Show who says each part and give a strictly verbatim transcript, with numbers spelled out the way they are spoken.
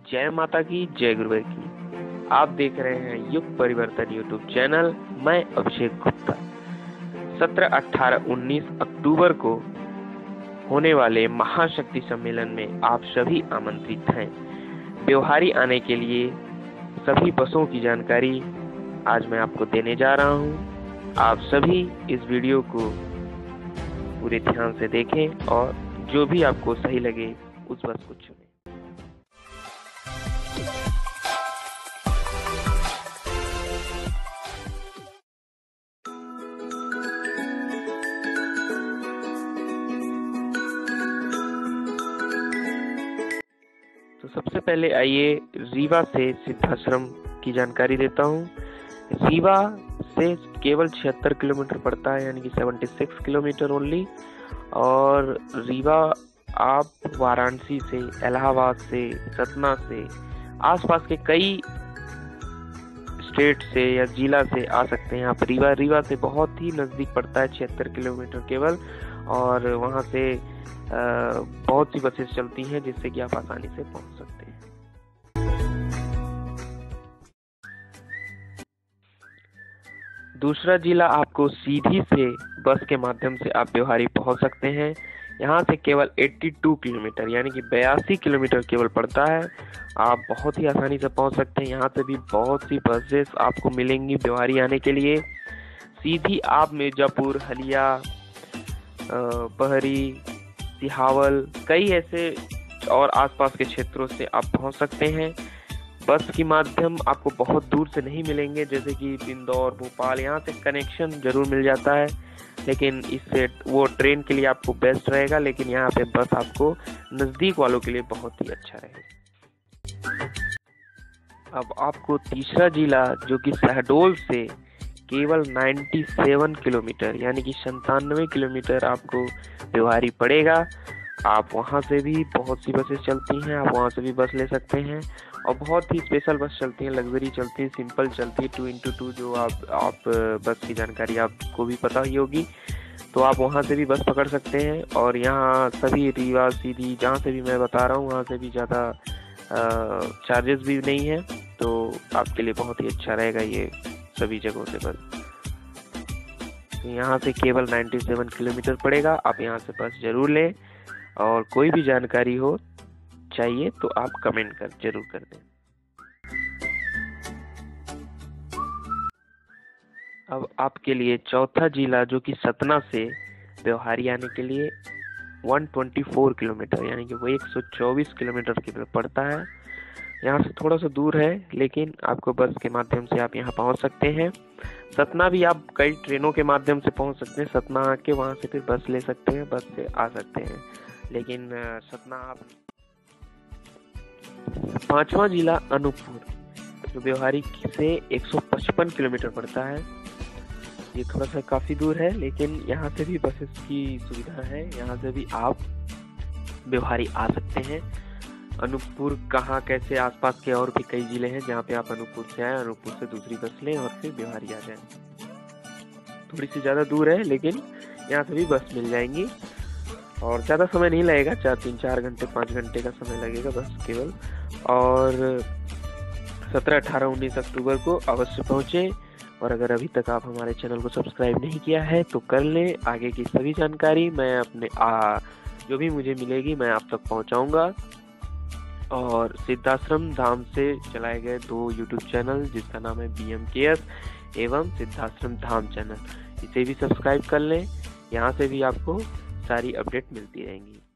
Speaker 1: जय माता की, जय गुरुदेव की। आप देख रहे हैं युग परिवर्तन यूट्यूब चैनल। मैं अभिषेक गुप्ता। सत्रह, अठारह, उन्नीस अक्टूबर को होने वाले महाशक्ति सम्मेलन में आप सभी आमंत्रित हैं। व्यवहारी आने के लिए सभी बसों की जानकारी आज मैं आपको देने जा रहा हूं। आप सभी इस वीडियो को पूरे ध्यान से देखें और जो भी आपको सही लगे उस बस को चुनें। तो सबसे पहले आइए रीवा से सिद्धाश्रम की जानकारी देता हूँ। रीवा से केवल छिहत्तर किलोमीटर पड़ता है, यानी कि छिहत्तर किलोमीटर ओनली। और रीवा आप वाराणसी से, इलाहाबाद से, सतना से, आसपास के कई स्टेट से या जिला से आ सकते हैं आप। रीवा रीवा से बहुत ही नज़दीक पड़ता है, छिहत्तर किलोमीटर केवल। और वहाँ से आ, बहुत सी बसेस चलती हैं जिससे कि आप आसानी से पहुँच सकते हैं। दूसरा जिला आपको सीधी से बस के माध्यम से आप व्यवहारी पहुँच सकते हैं। यहाँ से केवल बयासी किलोमीटर यानी कि बयासी किलोमीटर केवल पड़ता है। आप बहुत ही आसानी से पहुँच सकते हैं। यहाँ से भी बहुत सी बसेस आपको मिलेंगी व्यवहारी आने के लिए। सीधी आप मिर्जापुर, हलिया, बहरी, सिहावल, कई ऐसे और आसपास के क्षेत्रों से आप पहुँच सकते हैं। बस के माध्यम आपको बहुत दूर से नहीं मिलेंगे, जैसे कि इंदौर, भोपाल, यहाँ से कनेक्शन जरूर मिल जाता है, लेकिन इससे वो ट्रेन के लिए आपको बेस्ट रहेगा। लेकिन यहाँ पे बस आपको नज़दीक वालों के लिए बहुत ही अच्छा रहेगा। अब आपको तीसरा जिला जो कि शहडोल से केवल सत्तानवे किलोमीटर यानी कि संतानवे किलोमीटर आपको व्यवहारी पड़ेगा। आप वहाँ से भी बहुत सी बसेस चलती हैं, आप वहाँ से भी बस ले सकते हैं। और बहुत ही स्पेशल बस चलती हैं, लग्जरी चलती है, सिंपल चलती है, टू इंटू टू जो आप आप बस की जानकारी आपको भी पता ही होगी। तो आप वहाँ से भी बस पकड़ सकते हैं। और यहाँ सभी रीवा, सीधी, जहाँ से भी मैं बता रहा हूँ वहाँ से भी ज़्यादा चार्जेस भी नहीं है, तो आपके लिए बहुत ही अच्छा रहेगा ये सभी जगहों से बस। तो यहाँ से केवल सत्तानवे किलोमीटर पड़ेगा। आप यहाँ से बस जरूर लें, और कोई भी जानकारी हो चाहिए तो आप कमेंट कर जरूर कर दें। अब आपके लिए चौथा जिला जो कि सतना से व्यवहारी आने के लिए एक सौ चौबीस किलोमीटर यानी कि वो एक सौ चौबीस किलोमीटर की पड़ता है। यहाँ से थोड़ा सा दूर है, लेकिन आपको बस के माध्यम से आप यहाँ पहुँच सकते हैं। सतना भी आप कई ट्रेनों के माध्यम से पहुँच सकते हैं। सतना आके वहाँ से फिर बस ले सकते हैं, बस से आ सकते हैं। लेकिन सतना आप पांचवा जिला अनूपपुर जो व्यवहारी से एक सौ पचपन किलोमीटर पड़ता है। ये थोड़ा सा काफी दूर है, लेकिन यहाँ से भी बसेस की सुविधा है, यहाँ से भी आप व्यवहारी आ सकते हैं। अनूपपुर कहाँ, कैसे, आसपास के और भी कई जिले हैं जहाँ पे आप अनूपपुर से आए, अनूपपुर से दूसरी बस लें और फिर व्यवहारी आ जाएं। थोड़ी सी ज़्यादा दूर है, लेकिन यहाँ से भी बस मिल जाएंगी और ज़्यादा समय नहीं लगेगा, चार तीन चार घंटे पाँच घंटे का समय लगेगा बस केवल। और सत्रह, अठारह, उन्नीस अक्टूबर को अवश्य पहुँचें। और अगर अभी तक आप हमारे चैनल को सब्सक्राइब नहीं किया है तो कर लें। आगे की सभी जानकारी मैं अपने आ, जो भी मुझे मिलेगी मैं आप तक पहुँचाऊँगा। और सिद्धाश्रम धाम से चलाए गए दो यूट्यूब चैनल जिसका नाम है बी एम के एस एवं सिद्धाश्रम धाम चैनल, इसे भी सब्सक्राइब कर लें। यहाँ से भी आपको सारी अपडेट मिलती रहेंगी।